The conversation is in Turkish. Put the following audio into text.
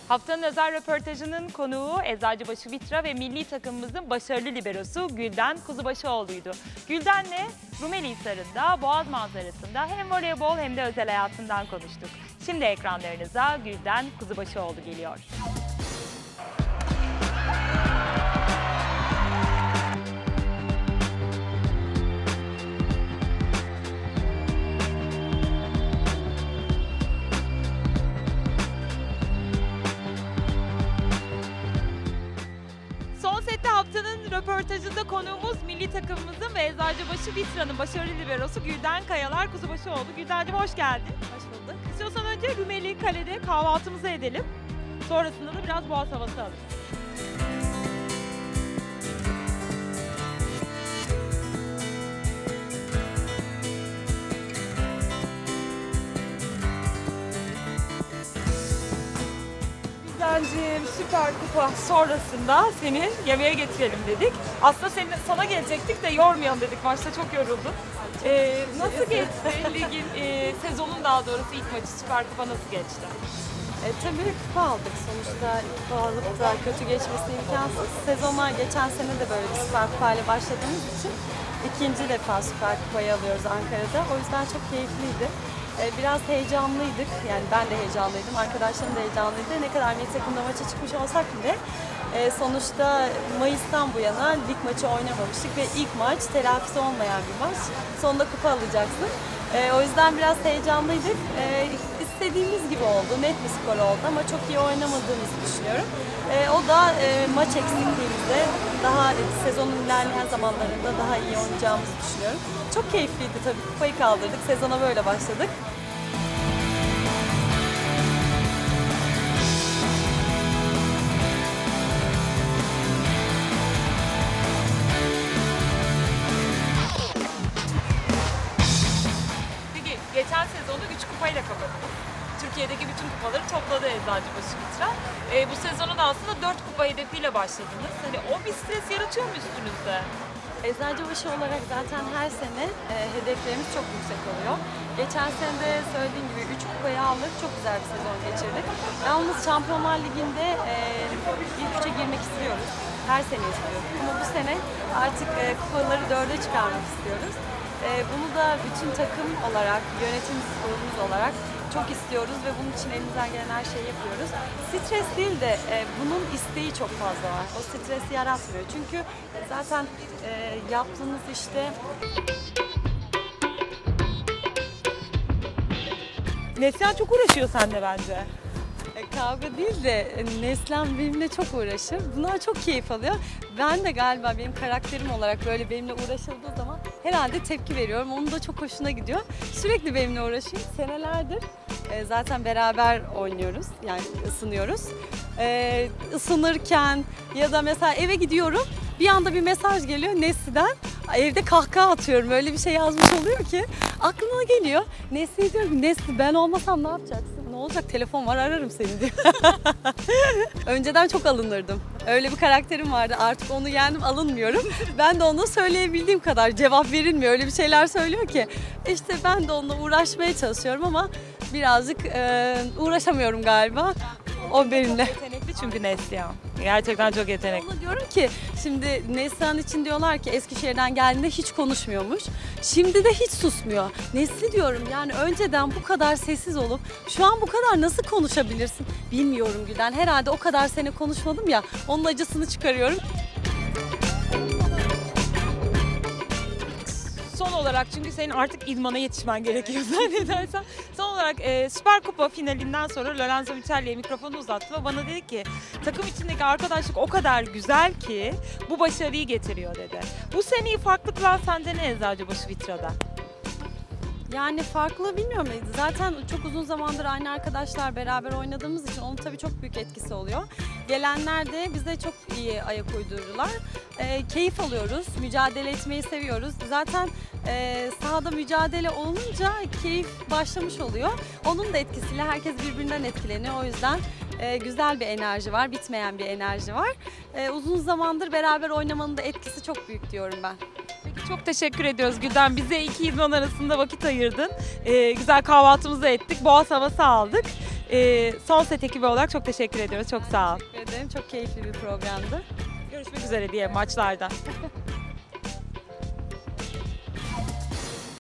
Haftanın özel röportajının konuğu Eczacıbaşı Vitra ve milli takımımızın başarılı liberosu Gülden Kuzubaşıoğlu'ydu. Gülden'le Rumelihisar'ında Boğaz manzarasında hem voleybol hem de özel hayatından konuştuk. Şimdi ekranlarınıza Gülden Kuzubaşıoğlu geliyor. Haftanın röportajında konuğumuz milli takımımızın ve Eczacıbaşı Vitra'nın başarılı liberosu Gülden Kayalar Kuzubaşıoğlu. Gülden'cim hoş geldin. Hoş bulduk. İstiyorsan önce Rumeli Kale'de kahvaltımızı edelim. Sonrasında da biraz boğaz havası alırız. Gülden'cim Süper Kupa sonrasında seni yemeğe getirelim dedik. Aslında sana gelecektik de yormayalım dedik. Maçta çok yoruldun. Nasıl geçti ligin, sezonun daha doğrusu ilk maçı Süper Kupa nasıl geçti? Tabii kupa aldık sonuçta. Kupa alıp da kötü geçmesi imkansız. Sezona geçen sene de böyle bir Süper Kupa ile başladığımız için ikinci defa Süper Kupa'yı alıyoruz Ankara'da. O yüzden çok keyifliydi. Biraz heyecanlıydık. Yani ben de heyecanlıydım. Arkadaşlarım da heyecanlıydı. Ne kadar milli takımda maça çıkmış olsak bile sonuçta Mayıs'tan bu yana lig maçı oynamamıştık ve ilk maç telafisi olmayan bir maç. Sonunda kupa alacaksın. O yüzden biraz heyecanlıydık. İstediğimiz gibi oldu. Net bir skor oldu ama çok iyi oynamadığımızı düşünüyorum. O da maç eksikliğimizde daha sezonun ilerleyen zamanlarında daha iyi oynayacağımızı düşünüyorum. Çok keyifliydi tabii. Kupayı kaldırdık. Sezona böyle başladık. Peki geçen sezonu 3 kupayla kapattık. Türkiye'deki bütün kupaları topladı Eczacıbaşı Vitra. Bu sezonun aslında 4 kupa hedefiyle başladınız. Hani o bir stres yaratıyor mu üstünüzde? Eczacıbaşı olarak zaten her sene hedeflerimiz çok yüksek oluyor. Geçen sene de söylediğim gibi 3 kupayı aldık. Çok güzel bir sezon geçirdik. Yalnız Şampiyonlar Ligi'nde ilk 3'e girmek istiyoruz. Her sene istiyoruz. Ama bu sene artık kupaları 4'e çıkarmak istiyoruz. Bunu da bütün takım olarak, yönetim kurulumuz olarak çok istiyoruz ve bunun için elimizden gelen her şeyi yapıyoruz. Stres değil de bunun isteği çok fazla var. O stresi yaratmıyor. Çünkü zaten yaptığınız işte... Neslihan çok uğraşıyor seninle bence. Kavga değil de Neslihan benimle çok uğraşır. Bunlar çok keyif alıyor. Ben de galiba benim karakterim olarak böyle benimle uğraşıldığı zaman herhalde tepki veriyorum. Onun da çok hoşuna gidiyor. Sürekli benimle uğraşıyor. Senelerdir zaten beraber oynuyoruz. Yani ısınıyoruz. Isınırken ya da mesela eve gidiyorum. Bir anda bir mesaj geliyor Nesli'den. Evde kahkaha atıyorum. Öyle bir şey yazmış oluyor ki aklıma geliyor. Nesli'ye diyorum ki Nesli ben olmasam ne yapacaksın? Ne olacak? Telefon var ararım seni diyor. Önceden çok alınırdım. Öyle bir karakterim vardı. Artık onu yendim alınmıyorum. Ben de ona söyleyebildiğim kadar cevap verilmiyor. Öyle bir şeyler söylüyor ki. İşte ben de onunla uğraşmaya çalışıyorum ama birazcık uğraşamıyorum galiba. O benimle. Yetenekli çünkü Neslihan. Gerçekten çok yetenekli. Ona diyorum ki şimdi Neslihan için diyorlar ki Eskişehir'den geldiğinde hiç konuşmuyormuş. Şimdi de hiç susmuyor. Nesli diyorum yani önceden bu kadar sessiz olup şu an bu kadar nasıl konuşabilirsin? Bilmiyorum Gülden. Herhalde o kadar sene konuşmadım ya onun acısını çıkarıyorum. Son olarak çünkü senin artık idmana yetişmen gerekiyor zannedersem. Son olarak Süper Kupa finalinden sonra Lorenzo Michelli'ye mikrofonu uzattım ve bana dedi ki takım içindeki arkadaşlık o kadar güzel ki bu başarıyı getiriyor dedi. Bu seneyi farklı kılan sence ne Eczacıbaşı Vitra'da? Yani farklı bilmiyorum. Zaten çok uzun zamandır aynı arkadaşlar beraber oynadığımız için onun tabii çok büyük etkisi oluyor. Gelenler de bize çok iyi ayak uydurdular. Keyif alıyoruz, mücadele etmeyi seviyoruz. Zaten sahada mücadele olunca keyif başlamış oluyor. Onun da etkisiyle herkes birbirinden etkileniyor. O yüzden güzel bir enerji var, bitmeyen bir enerji var. Uzun zamandır beraber oynamanın da etkisi çok büyük diyorum ben. Peki çok teşekkür ediyoruz Gülden. Bize iki idman arasında vakit ayırdın. Güzel kahvaltımızı ettik, boğaz havası aldık. Son set ekibi olarak çok teşekkür ediyoruz. Çok sağ ol. Teşekkür ederim. Çok keyifli bir programdı. Görüşmek üzere diye maçlarda.